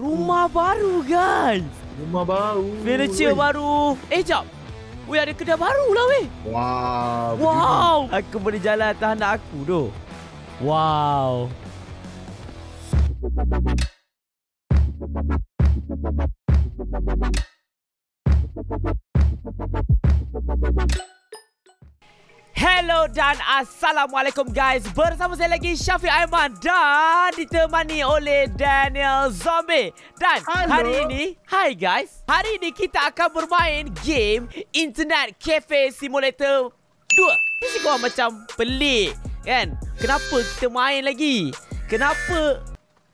Rumah baru, guys. Rumah baru. Furniture baru. Jap. Weh, ada kedai baru lah, weh. Wow. Wow. Aku boleh jalan atas anak aku tu. Wow. Hello dan Assalamualaikum guys. Bersama saya lagi Syafiq Aiman dan ditemani oleh Daniel Zombie. Dan hari ini, hi guys, hari ini kita akan bermain game Internet Cafe Simulator 2. Ini kau macam pelik kan? Kenapa kita main lagi? Kenapa?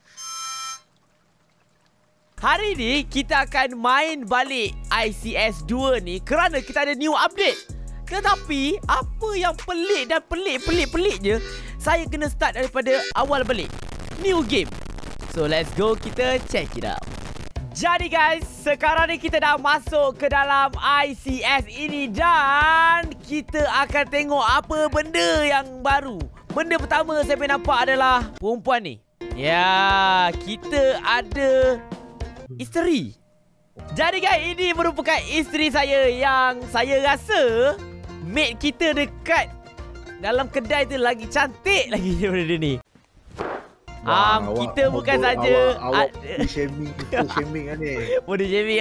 Hari ini kita akan main balik ICS 2 ni kerana kita ada new update. Tetapi apa yang pelik dan pelik je, saya kena start daripada awal balik. New game. So let's go, kita check it out. Jadi guys, sekarang ni kita dah masuk ke dalam ICS ini dan kita akan tengok apa benda yang baru. Benda pertama saya boleh nampak adalah perempuan ni. Ya, kita ada isteri. Jadi guys, ini merupakan isteri saya yang saya rasa mate kita dekat dalam kedai tu lagi cantik lagi daripada dia ni. Kita bukan saja awak shaming kan ni. Boleh shaming.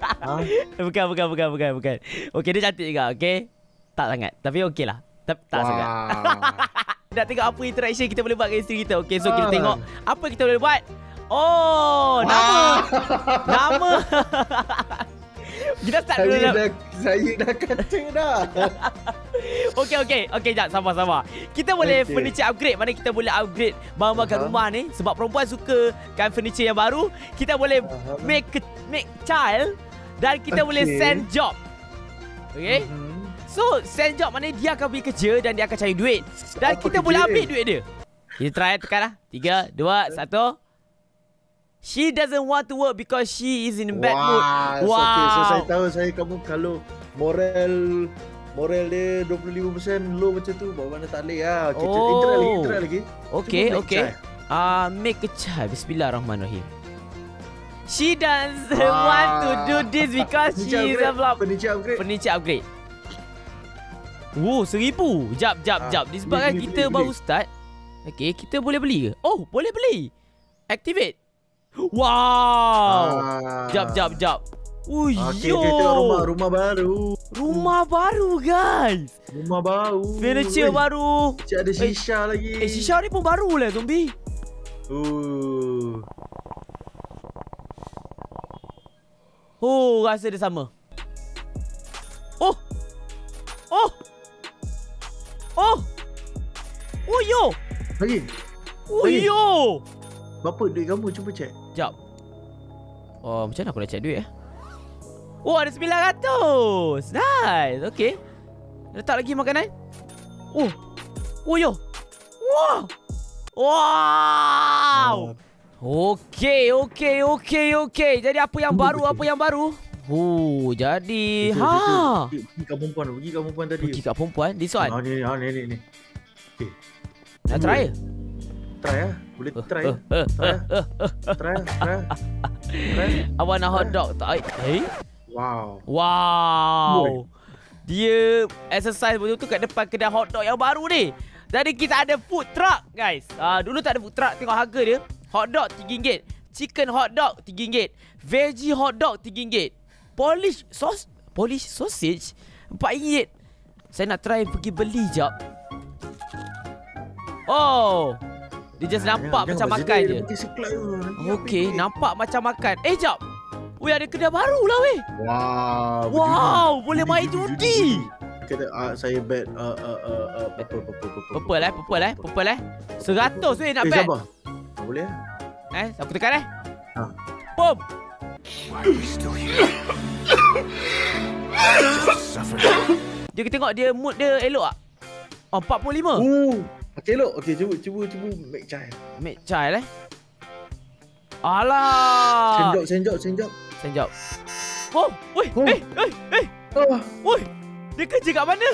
Bukan. Okey, dia cantik juga, okey. Tak sangat, tapi okeylah. Tak sangat. Nak tengok apa interaction kita boleh buat dengan isteri kita. Okey, so kita tengok apa kita boleh buat. Oh, nama. Kita start dulu. Saya dah kata dah. Okey, jap, sabar. Kita boleh furniture upgrade. Mana kita boleh upgrade barang-barang kat rumah ni. Sebab perempuan suka kan furniture yang baru. Kita boleh make child. Dan kita boleh send job. Okay. So send job maknanya dia akan pergi kerja dan dia akan cari duit. Dan kita boleh ambil duit dia. Kita try, tekan lah. 3, 2, 1. She doesn't want to work because she is in bad mood. Wow. Okay, so saya tahu kamu kalau moral dia 25% low macam tu, bawa mana tak boleh lah. Okay, interact lagi. Okay. Make a child. Bismillahirrahmanirrahim. She doesn't want to do this because she is a flop. Furniture upgrade. Oh, 1000. Jap. Disebabkan kita baru start. Okay, kita boleh beli ke? Oh, boleh beli. Activate. Wow. Jap. Yo. Rumah baru. Rumah baru, guys. Rumah baru. Furniture baru. Cik ada shisha lagi. Shisha ni pun baru lah, zombie. Oh, rasa dia sama. Oh, yo. Lagi. Yo. Berapa duit kamu? Cuba cek. Sekejap. Oh, macam mana aku nak cek duit Oh, ada 900. Nice. Okay. Letak lagi makanan. Yo. Wow. Okay. Jadi apa yang baru? Jadi Pergi kat perempuan tadi. Pergi kat perempuan. This one. Ni. Okay. Nak try? Try lah. Boleh try. Try. Awak nak hotdog tak? Wow. Dia exercise betul-betul kat depan kedai hotdog yang baru ni. Jadi kita ada food truck, guys. Dulu tak ada food truck. Tengok harga dia. Hotdog RM3. Chicken hotdog RM3. Veggie hotdog RM3. Polish sausage RM4. Saya nak try pergi beli jap. Oh, dia just nampak macam makan je. Okay, nampak macam makan. Jap. Weh, ada kedai baru lah weh. Wow, boleh main judi. Saya bet Purple 100 weh nak bet. Sabar. Boleh aku tekan Boom. Dia tengok dia mood dia elok tak? 45. Okay, elok. Okay, cuba make child. Make child Alah. Send job. Oh, woi. Woi. Dia kerja kat mana?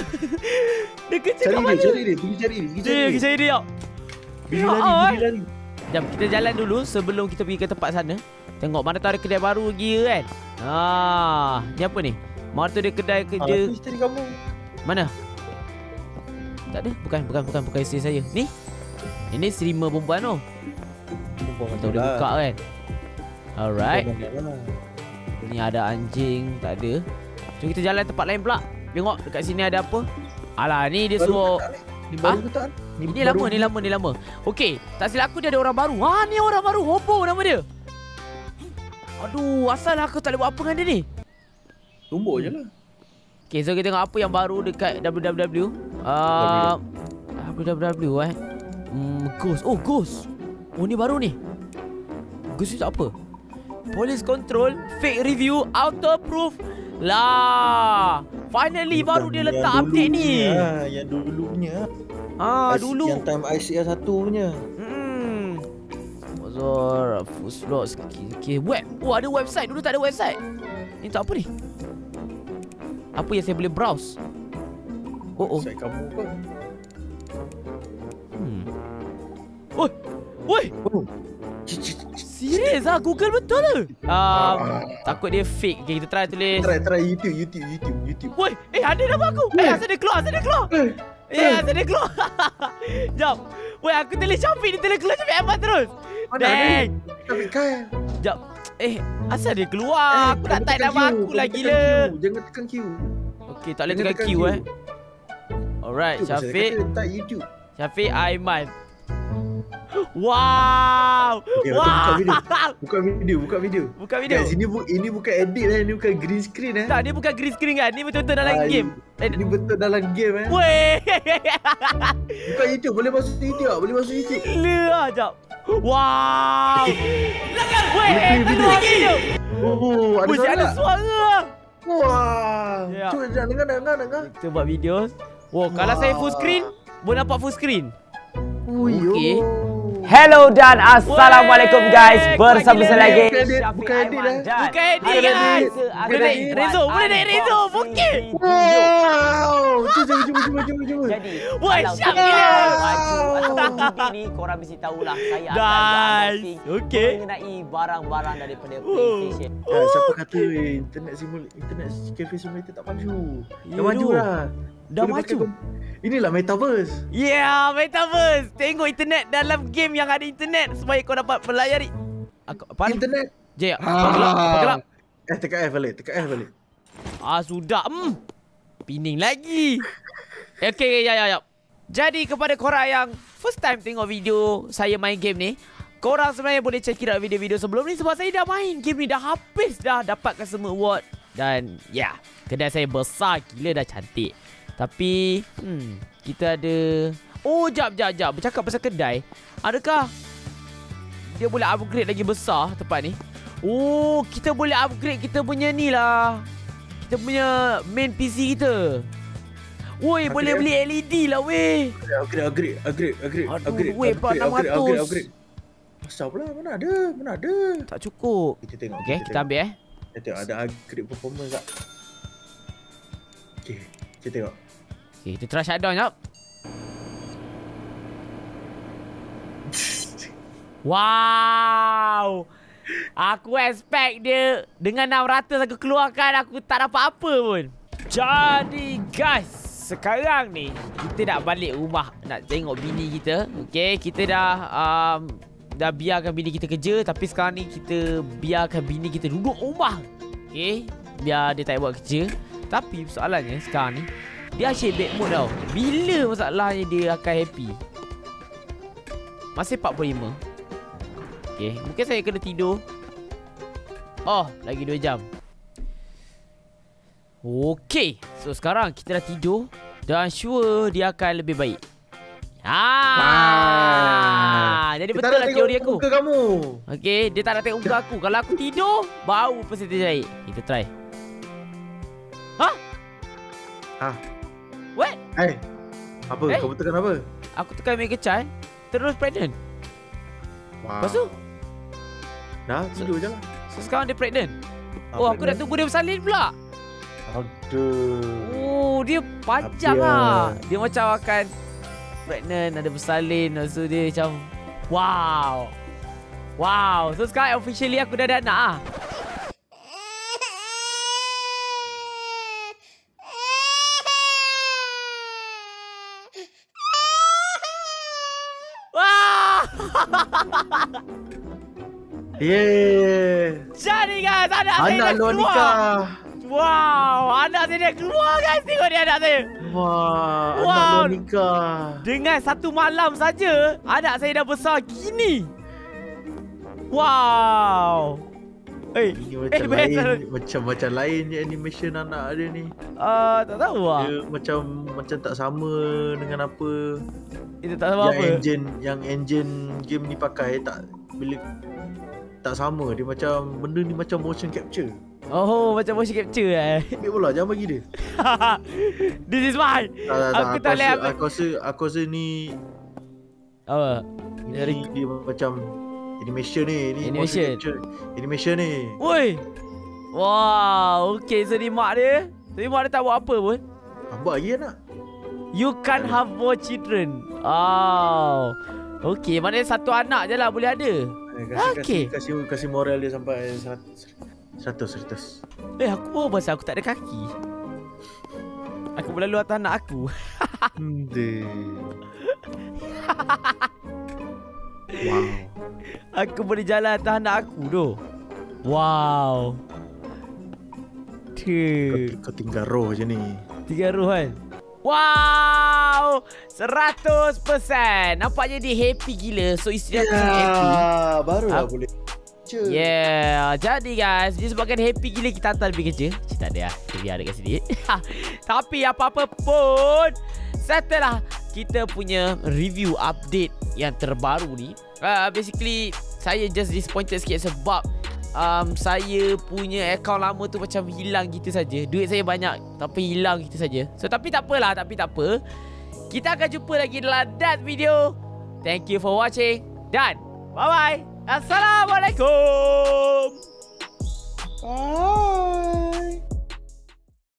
Pergi cari dia. Bili lari. Jom, kita jalan dulu sebelum kita pergi ke tempat sana. Tengok mana tu ada kedai baru lagi kan. Ni apa ni? Mana tu ada kedai kerja. Itu isteri kamu. Mana? Tak ada. Bukan isteri saya. Ni. Ini streamer perempuan tu. Kita boleh buka kan. Alright. Ni ada anjing. Tak ada. Jom kita jalan tempat lain pula. Tengok dekat sini ada apa. Alah ni dia suruh. Ni baru ke tak? Ni lama. Okey, tak silap aku dia ada orang baru. Ni orang baru. Hobo nama dia. Aduh, asal aku tak boleh buat apa dengan dia ni? Tumbuk je lah. Okey, so kita tengok apa yang baru dekat www. www Ghost. Oh, Ghost. Oh, ni baru ni. Ghost itu apa? Police control, fake review, auto proof. Lah, finally baru dia letak update ni. Yang dulu punya. Dulu. Yang time ICS 1 punya. Bazar, food slots. Okay, web. Oh, ada website. Dulu tak ada website. Ni tak apa ni? Apa yang saya boleh browse? Oh. Website kamu ke? Woi. Serius lah, Google betul ke? Takut dia fake. Okay, kita try tulis. Try YouTube. Woi, ada nama aku. Asal dia keluar. Asal dia keluar. Jom. Woi, aku tulis Syafiq. Dia tulis keluar Syafiq Ahmad terus. Dang. Syafiq Khair. Jom. Asal dia keluar? Aku tak type nama aku lagi lah. Jangan tekan Q. Okay, tak boleh tekan Q Alright, Syafiq. Tak YouTube. Syafiq Aiman. Wow. Buka video. Guys, ini bukan edit lah, ini bukan green screen eh. Tak, dia bukan green screen kan. Ni betul-betul dalam game. Ini betul dalam game eh. Weh. Bukan YouTube, boleh masuk YouTube tak? Boleh masuk YouTube. Gila, jap. Wow. Weh, video. Oh, ada suara. Wah. Cuba dengar. Kita buat video. Wow, kalau saya full screen, boleh nampak full screen. Okay. Hello dan assalamualaikum guys. Bersama saya lagi Bukan edit lah. Bukan edit guys. Boleh naik Rezo. Bukit. Wow. Cuba. Jadi wah, syak gila. Video ni korang mesti tahulah saya akan okay, mengenai barang-barang daripada PlayStation. Siapa kata internet cafe simulator tak maju? Dah maju lah. Dah maju. Inilah Metaverse. Yeah, Metaverse. Tengok internet dalam game yang ada internet supaya kau dapat melayari. Apa ni? Internet. Jaya. Apa gelap? Tekan F balik. Sudah. Pining lagi. Okay, ya. Jadi kepada korang yang first time tengok video saya main game ni, korang sebenarnya boleh check out video-video sebelum ni sebab saya dah main game ni, dah habis dah, dapatkan semua award. Dan kedai saya besar gila, dah cantik. Tapi kita ada. Oh, jap. Bercakap pasal kedai, adakah dia boleh upgrade lagi besar tempat ni? Oh, kita boleh upgrade kita punya ni lah, kita punya main PC kita. Woi, boleh beli LED lah weh. Upgrade. Weh, 400. Asal pula, mana ada. Tak cukup. Kita tengok. Okay, kita ambil Kita tengok ada upgrade performance tak. Okay, kita tengok. Okay, kita try shutdown jap. Wow. Aku expect dia dengan 600 aku keluarkan, aku tak dapat apa pun. Jadi guys, sekarang ni kita nak balik rumah nak tengok bini kita. Okay, kita dah biarkan bini kita kerja, tapi sekarang ni kita biarkan bini kita duduk rumah. Okay, biar dia tak buat kerja. Tapi soalannya sekarang ni dia asyik bad mood tau. Bila masalahnya dia akan happy? Masih 45. Okay, mungkin saya kena tidur. Oh, lagi 2 jam. Okay, so sekarang kita dah tidur dan sure dia akan lebih baik. Jadi betul lah teori aku. Muka kamu. Okay, dia tak nak tengok muka aku. Kalau aku tidur, baru percentage baik. Kita try. What? Apa? Kamu tekan apa? Aku tekan make a child, terus pregnant. Lepas tu dah tidur je lah. So sekarang dia pregnant. Oh, aku nak tunggu dia bersalin pula. Aduh. Oh, dia panjang lah. Dia macam akan pregnant, ada bersalin. Lepas tu dia macam wow. Wow. So sekarang officially aku dah ada anak ah. Wah. Yeah. Jadi guys, anak saya dah luar keluar. nikah. Wow, anak saya dah keluar guys. Tengok dia anak saya. Wah, Wow. anak luar nikah. Dengan satu malam saja, anak saya dah besar gini. Wow. Ini macam lain je animation anak dia ni. Tak tahu lah. Dia macam tak sama dengan apa Itu tak tahu apa. yang engine game ni pakai tak bila tak sama. Dia macam benda ni macam motion capture. Oh, macam motion capture Ambil bola jangan bagi dia. This is mine. Aku tak boleh ambil. Aku rasa ni Apa? dia macam animation ni. Ni Animation. motion capture. Animation ni. Woi. Wow, okay. So ni mak dia. Tapi mak dia tak buat apa pun. Buat lagi anak. You can't have more children. Oh. Okay, maknanya satu anak je lah boleh ada. Okay. Kasih moral dia sampai 100. Aku baru pasal aku tak ada kaki. Aku boleh lalu atas anak aku. Wow. Aku boleh jalan atas anak aku tu. Wow. Kau tinggal roh je ni. 3 roh kan. Wow, 100%. Nampaknya dia happy gila. So isteri aku happy. Barulah boleh. Yeah. Jadi guys, disebabkan happy gila kita hantar lebih kerja. Tak ada lah, kita biar dekat sini. Tapi apa-apa pun, setelah kita punya review update yang terbaru ni, basically saya just disappointed sikit sebab saya punya account lama tu macam hilang gitu saja. Duit saya banyak tapi hilang gitu saja. So tapi tak apalah, kita akan jumpa lagi dalam that video. Thank you for watching dan bye bye. Assalamualaikum.